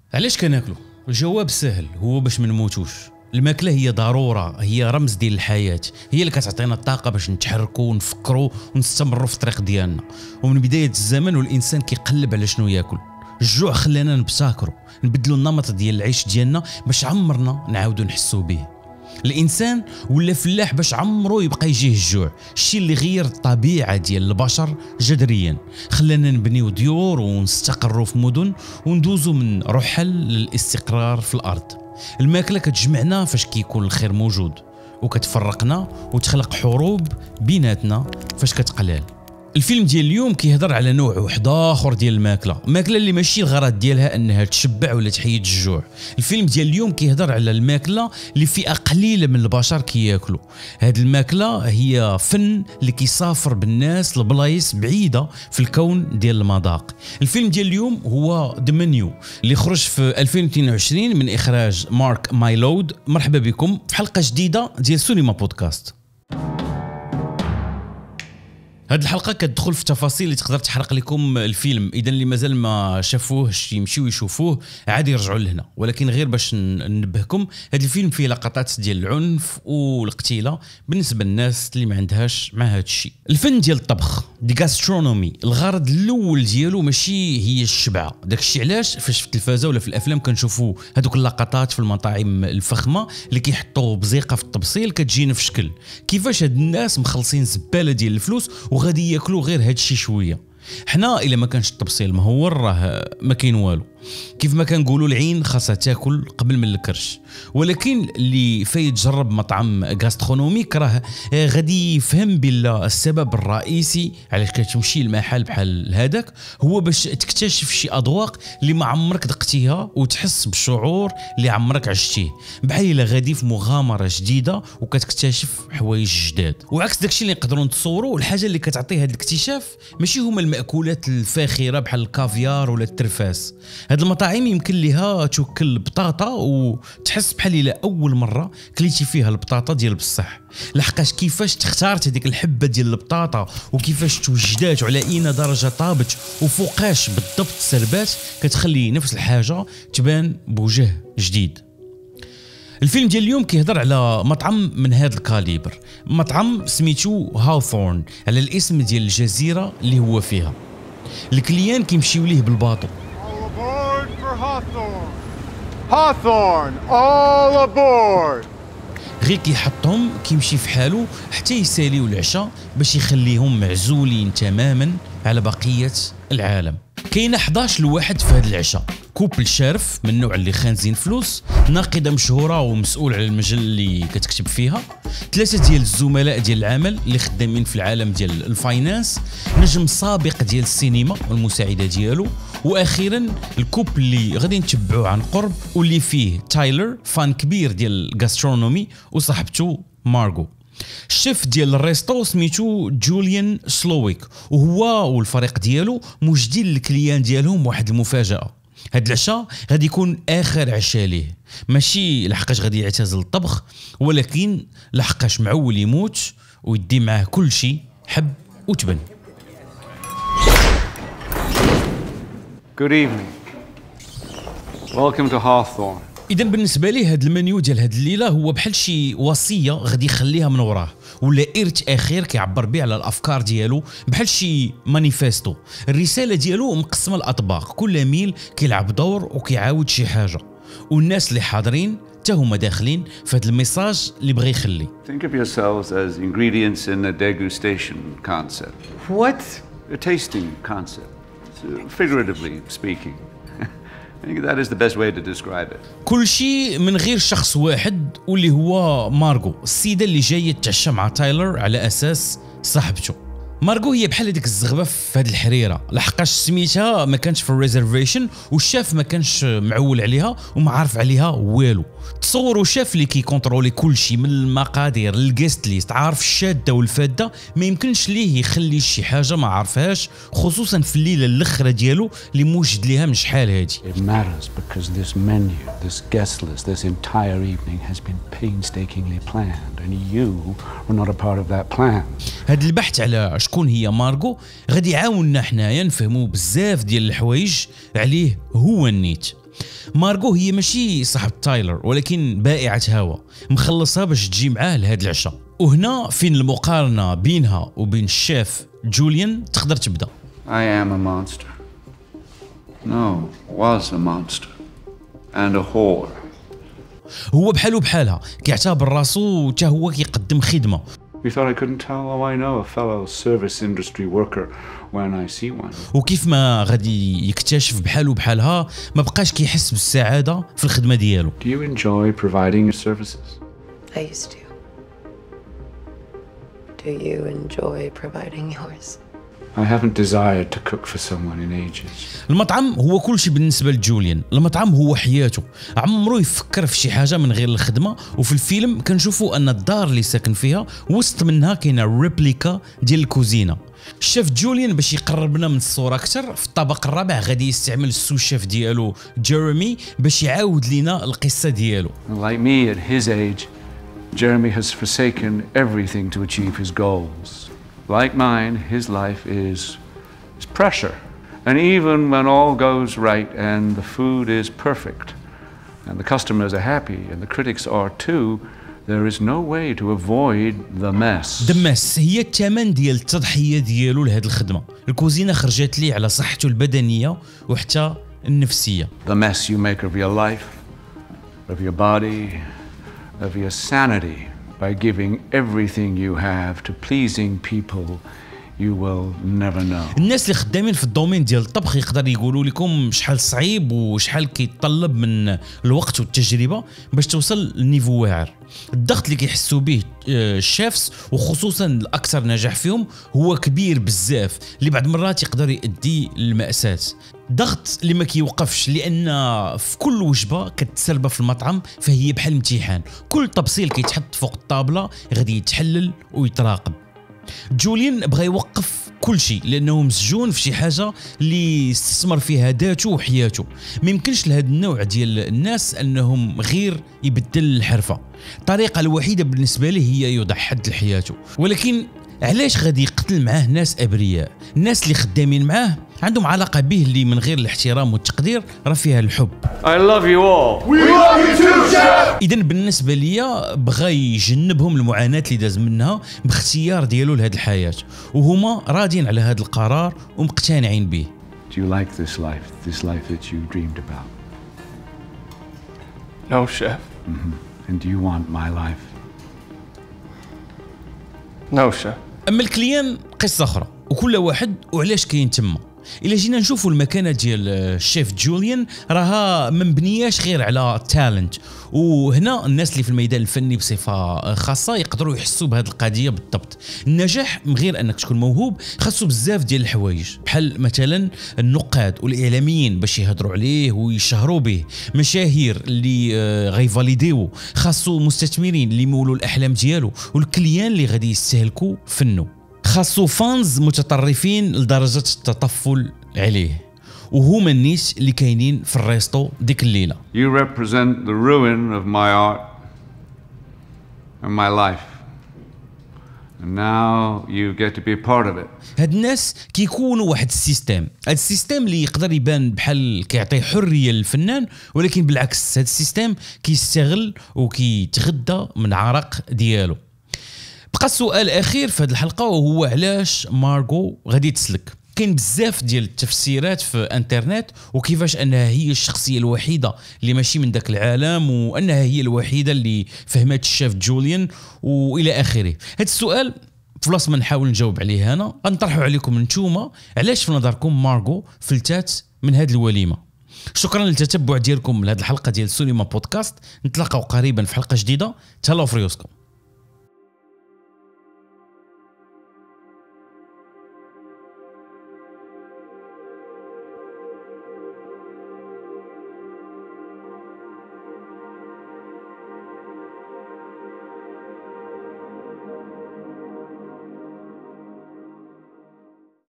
علاش كناكلو؟ الجواب سهل، هو باش ما نموتوش. الماكله هي ضروره، هي رمز ديال الحياه، هي اللي كتعطينا الطاقه باش نتحركوا ونفكروا ونستمروا في الطريق ديالنا. ومن بدايه الزمن والانسان كيقلب على شنو ياكل. الجوع خلانا نبتكروا نبدلوا النمط ديال العيش ديالنا باش عمرنا نعاودوا نحسوا به. الانسان ولا فلاح باش عمرو يبقى يجيه الجوع، الشيء اللي غير الطبيعه ديال البشر جذريا، خلانا نبنيو ديور ونستقروا في مدن وندوزوا من رحل للاستقرار في الارض. الماكله كتجمعنا فاش كيكون الخير موجود، وكتفرقنا وتخلق حروب بيناتنا فاش كتقلال. الفيلم ديال اليوم كيهضر على نوع واحد اخر ديال الماكله اللي ماشي الغرض ديالها انها تشبع ولا تحيد الجوع. الفيلم ديال اليوم كيهضر على الماكله اللي فئه قليله من البشر كياكلوا. هاد الماكله هي فن اللي كيسافر بالناس لبلايص بعيده في الكون ديال المذاق. الفيلم ديال اليوم هو ذا منيو اللي خرج في 2022 من اخراج مارك مايلود. مرحبا بكم في حلقه جديده ديال سينما بودكاست. هاد الحلقه كتدخل في تفاصيل اللي تقدر تحرق لكم الفيلم، اذا اللي مازال ما شافوهش يمشيو يشوفوه، عادي يرجعوا لهنا. ولكن غير باش ننبهكم، هاد الفيلم فيه لقطات ديال العنف والقتيله بالنسبه للناس اللي ما عندهاش مع هاد الشيء. الفن ديال الطبخ دي غاسترونومي، الغرض الاول ديالو ماشي هي الشبعه. داك الشيء علاش فاش في التلفازه ولا في الافلام كنشوفوا هذوك اللقطات في المطاعم الفخمه اللي كيحطوا بزيقه في التبصيل كتجينا في شكل كيفاش هاد الناس مخلصين زباله ديال الفلوس وغادي ياكلوا غير هاد الشيء شويه. حنا الا ما كانش التبصيل مهور راه ما كاين والو. كيف ما كنقولوا العين خاصها تاكل قبل من الكرش. ولكن اللي فيتجرب مطعم غاسترونوميك راه غادي يفهم بلا السبب الرئيسي علاش كتمشي لمحل بحال هذاك هو باش تكتشف شي اذواق اللي ما عمرك ذقتيها وتحس بالشعور اللي عمرك عشتيه، بحال الا غادي في مغامره جديده وكتكتشف حوايج جداد. وعكس داكشي اللي نقدروا نتصوروا، الحاجه اللي كتعطي هذا الاكتشاف ماشي هما المأكولات الفاخره بحال الكافيار ولا الترفاس. هاد المطاعم يمكن ليها توكل البطاطا وتحس بحال الا اول مره كليتي فيها البطاطا ديال بصح، لحقاش كيفاش تختارت هذيك الحبه ديال البطاطا وكيفاش توجدات وعلى اين درجه طابت وفوقاش بالضبط سربات كتخلي نفس الحاجه تبان بوجه جديد. الفيلم ديال اليوم كيهضر على مطعم من هذا الكاليبر، مطعم سميتو هاوثورن على الاسم ديال الجزيره اللي هو فيها. الكليان كيمشيو ليه بالباطو. Hawthorne, all aboard. غير كيحطهم كيمشي في حاله حتى يساليو العشاء باش يخليهم معزولين تماما على بقيه العالم. كاينه 11 لواحد في هذا العشاء، كوبل شارف من النوع اللي خانزين فلوس، ناقده مشهوره ومسؤول على المجله اللي كتكتب فيها، 3 ديال الزملاء ديال العمل اللي خدامين في العالم ديال الفاينانس، نجم سابق ديال السينما والمساعده ديالو، واخيرا الكوبل اللي غادي نتبعوه عن قرب واللي فيه تايلر فان كبير ديال الغاسترونومي وصاحبته مارغو. الشيف ديال الريستو سميتو جوليان سلويك، وهو والفريق ديالو موجدين للكليان ديالهم واحد المفاجاه. هاد العشاء غادي يكون اخر عشاء ليه، ماشي لحقاش غادي يعتزل الطبخ، ولكن لحقاش معول يموت ويدي معاه كل شيء حب وتبن. Good evening. Welcome to Hawthorne. اذا بالنسبه لي هذا المنيو ديال هذه الليله هو بحال شي وصيه غادي يخليها من وراه، ولا ارث اخير كيعبر به على الافكار ديالو، بحال شي مانيفيستو. الرساله ديالو مقسمه الاطباق، كل ميل كيلعب دور وكيعاود شي حاجه، والناس اللي حاضرين حتى هما داخلين في هذا الميساج اللي بغى يخلي. Think of yourselves as ingredients in a degustation concept. What? A tasting concept, figuratively speaking. I think that is the best way to describe it. كل شيء من غير شخص واحد واللي هو مارغو، السيده اللي جايه تتعشى مع تايلر على اساس صاحبته. مارغو هي بحال هذيك الزغبه في هذه الحريره، لحقاش سميتها ما كانش في الريزرفيشن والشاف ما كانش معول عليها وما عارف عليها والو. تصوروا شاف اللي كيكونترولي كل شيء من المقادير للجيست ليست، عارف الشاده والفاده، ما يمكنش ليه يخلي شي حاجه ما عارفهاش، خصوصا في الليله الاخرى ديالو اللي موجد ليها من شحال هادي. It matters because this menu, this guest list, this entire evening has been painstakingly planned and you were not a part of that plan. هذا البحث على شكون هي مارغو غادي يعاوننا حنايا نفهموا بزاف ديال الحوايج عليه هو النيت. مارغو هي ماشي صاحب تايلر ولكن بائعة هوا مخلصها باش تجي معاه لهذا العشاء. وهنا فين المقارنة بينها وبين الشيف جوليان تقدر تبدا. I am a monster. No, was a monster. And a whore. هو بحالو بحالها كيعتبر راسو حتى هو كيقدم خدمة. You thought I couldn't tell? Oh, I know a fellow service industry worker when I see one. وكيف ما غادي يكتشف بحالو بحالها ما بقاش كيحس بالسعادة في الخدمة ديالو. Do you enjoy providing your services? I used to. Do you enjoy providing yours? I haven't desired to cook for someone in ages. المطعم هو كل شيء بالنسبة لجوليان. المطعم هو حياته، عمرو يفكر في شي حاجة من غير الخدمة. وفي الفيلم كنشوفوا أن الدار اللي ساكن فيها وسط منها كاينة ريبليكا ديال الكوزينة. الشيف جوليان باش يقربنا من الصورة أكثر في الطبق الرابع غادي يستعمل السو شيف ديالو جيريمي باش يعاود لنا القصة ديالو. Like me at his age, Jeremy has forsaken everything to achieve his goals. Like mine, his life is pressure. And even when all goes right and the food is perfect and the customers are happy and the critics are too, there is no way to avoid the mess. The mess هي الثمن ديال التضحية ديالو لهذه الخدمة. الكوزينة خرجت لي على صحته البدنية وحتى النفسية. The mess you make of your life, of your body, of your sanity by giving everything you have to pleasing people you will never know. الناس اللي خدامين في الدومين ديال الطبخ يقدر يقولوا لكم شحال صعيب وشحال كيتطلب من الوقت والتجربة باش توصل لنيفو واعر. الضغط اللي كيحسوا به الشيفs وخصوصا الاكثر نجاح فيهم هو كبير بزاف اللي بعض المرات يقدر يؤدي للمأساة. ضغط اللي ما كيوقفش لان في كل وجبه كتسربه في المطعم فهي بحال امتحان. كل تبصيل كيتحط فوق الطابله غادي يتحلل ويتراقب. جوليان بغى يوقف كل شيء لانه مسجون في شي حاجه اللي استثمر فيها ذاته وحياته. ما يمكنش لهذا النوع ديال الناس انهم غير يبدل الحرفه. الطريقه الوحيده بالنسبه له هي يوضع حد لحياته. ولكن علاش غادي يقتل معاه ناس ابرياء؟ الناس اللي خدامين معاه عندهم علاقه به اللي من غير الاحترام والتقدير راه فيها الحب. I love you all. We love you too, Chef. اذا بالنسبه ليا بغى يجنبهم المعاناه اللي داز منها باختيار ديالو لهذه الحياه وهما راضين على هذا القرار ومقتنعين به. Do you like this life that you dreamed about? No, Chef. And do you want my life? No, Chef. اما الكليان قصه اخرى وكل واحد وعلاش كاين تما. الا جينا نشوفوا المكانه ديال الشيف جوليان راها ما مبنياش غير على تالنت. وهنا الناس اللي في الميدان الفني بصفه خاصه يقدروا يحسوا بهذه القضيه بالضبط. النجاح من غير انك تكون موهوب خاصو بزاف ديال الحوايج بحال مثلا النقاد والاعلاميين باش يهضروا عليه ويشهروا به، مشاهير اللي غيفاليديو، خاصو مستثمرين اللي يمولوا الاحلام ديالو، والكليان اللي غادي يستهلكوا فنه. خاصو فانز متطرفين لدرجه التطفل عليه وهما الناس اللي كاينين في الريستو ديك الليله. You represent the ruin of my art and my life. And now you get to be part of it. هاد الناس كيكونوا واحد السيستم. هاد السيستم اللي يقدر يبان بحال كيعطي حريه للفنان ولكن بالعكس هاد السيستم كيستغل وكيتغدى من عرق ديالو. بقى السؤال الاخير في هذه الحلقه وهو علاش مارغو غادي تسلك. كاين بزاف ديال التفسيرات في انترنت وكيفاش انها هي الشخصيه الوحيده اللي ماشي من ذاك العالم وانها هي الوحيده اللي فهمت الشيف جوليان والى اخره. هذا السؤال في بلاصه ما نحاول نجاوب عليه انا غنطرحوا عليكم نتوما علاش في نظركم مارغو فلتات من هذه الوليمه. شكرا للتتبع ديالكم لهذه الحلقه ديال سينما بودكاست. نتلاقاو قريبا في حلقه جديده. تهلاو في ريوسكم.